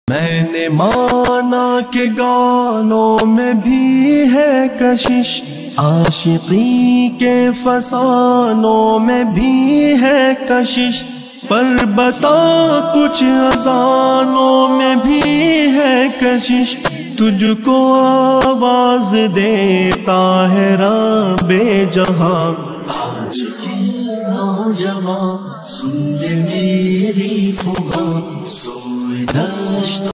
मैंने माना कि गानों में भी है कशिश, आशिकी के फसानों में भी है कशिश, पर बता कुछ अज़ानों में भी है कशिश। तुझको आवाज देता है रब्बे जहां, आज की नौजवान सुन ले मेरी फुगा, सोए दश्त